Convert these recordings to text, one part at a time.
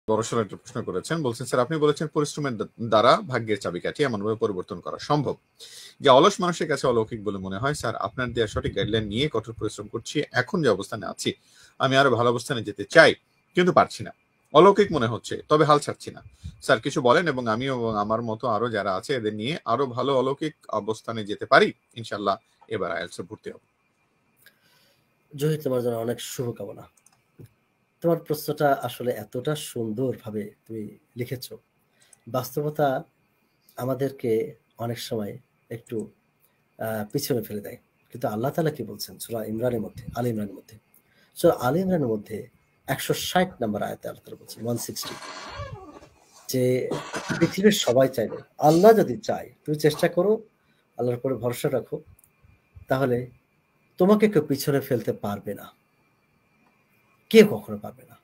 বড়সড় একটা প্রশ্ন করেছেন। বলছেন, স্যার আপনি বলেছেন পরিশ্রমের দ্বারা ভাগ্যের চাবিকাঠি এমনভাবে পরিবর্তন করা সম্ভব যে অলস মানুষের কাছে অলৌকিক বলে মনে হয়। স্যার আপনার দেওয়া সঠিক গাইডলাইন নিয়ে কঠোর পরিশ্রম করছি। এখন যে অবস্থানে আছি আমি আরো ভালো অবস্থানে যেতে চাই, কিন্তু পারছি না। অলৌকিক মনে হচ্ছে, তবে হাল ছাড়ছি না। স্যার কিছু বলেন এবং আমি এবং আমার মতো আরো যারা আছে এদের নিয়ে আরো ভালো অলৌকিক অবস্থানে যেতে পারি। ইনশাল্লাহ এবার আইএলটিএস ভর্তি হবে। জহির, তোমার জন্য অনেক শুভকামনা। তোমার প্রশ্নটা আসলে এতটা সুন্দরভাবে তুমি লিখেছ। বাস্তবতা আমাদেরকে অনেক সময় একটু পিছনে ফেলে দেয়, কিন্তু আল্লাহ তাআলা কি বলছেন সূরা ইমরানের মধ্যে, আলী ইমরানের মধ্যে, সূরা আলী ইমরানের মধ্যে 160 নম্বর আয়াতে আল্লাহ তাআলা বলছেন 160, যে পৃথিবীর সবাই চাইবে, আল্লাহ যদি চায়, তুমি চেষ্টা করো, আল্লাহর উপরে ভরসা রাখো, তাহলে তোমাকে কেউ পিছনে ফেলতে পারবে না, কেউ কখনো পারবে না।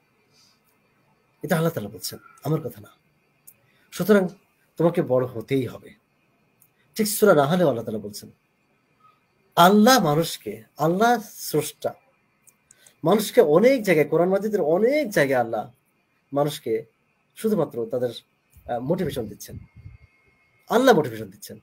এটা আল্লাহ তাআলা বলছেন, আমার কথা না। সুতরাং তোমাকে বড় হতেই হবে। ঠিক সূরা নাহলে আল্লাহ তাআলা বলছেন, আল্লাহ মানুষকে, আল্লাহ স্রষ্টা, মানুষকে অনেক জায়গায়, কোরআন মাজিদের অনেক জায়গায় আল্লাহ মানুষকে শুধুমাত্র তাদের মোটিভেশন দিচ্ছেন, আল্লাহ মোটিভেশন দিচ্ছেন,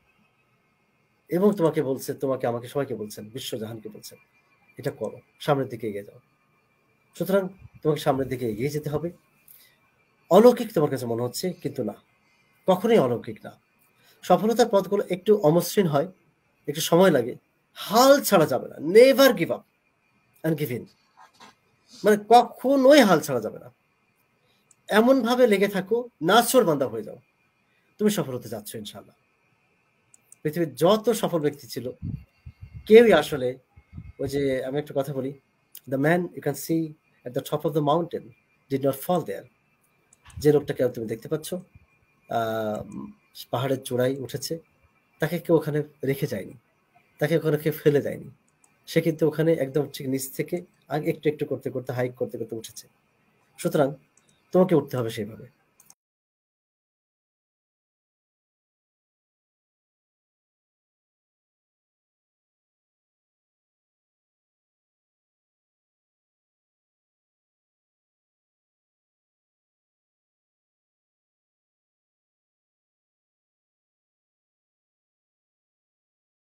এবং তোমাকে বলছে, তোমাকে, আমাকে, সবাইকে বলছেন, বিশ্বজাহানকে বলছেন, এটা করো, সামনের দিকে এগিয়ে যাও। সুতরাং তোমাকে সামনের দিকে এগিয়ে যেতে হবে। অলৌকিক তোমার কাছে মনে হচ্ছে, কিন্তু না, কখনোই অলৌকিক না। সফলতার পথগুলো একটু অমসৃণ হয়, একটু সময় লাগে, হাল ছাড়া যাবে না। Never give up and give in, মানে কখনোই হাল ছাড়া যাবে না। এমন ভাবে লেগে থাকো, নাছোড়বান্দা হয়ে যাও, তুমি সফল হতে যাচ্ছ ইনশাআল্লাহ। পৃথিবীর যত সফল ব্যক্তি ছিল, কেউই আসলে, ওই যে আমি একটা কথা বলি, the man you can see at the top of the mountain did not fall there. যে লোকটাকে তুমি দেখতে পাচ্ছ পাহাড়ের চূড়ায় উঠেছে, তাকে কেউ ওখানে রেখে যায়নি, তাকে ওখানে কেউ ফেলে দেয়নি। সে কিন্তু ওখানে একদম ঠিক নিচ থেকে একটু একটু করতে করতে, হাইক করতে করতে উঠেছে। সুতরাং তোমাকে উঠতে হবে সেইভাবে।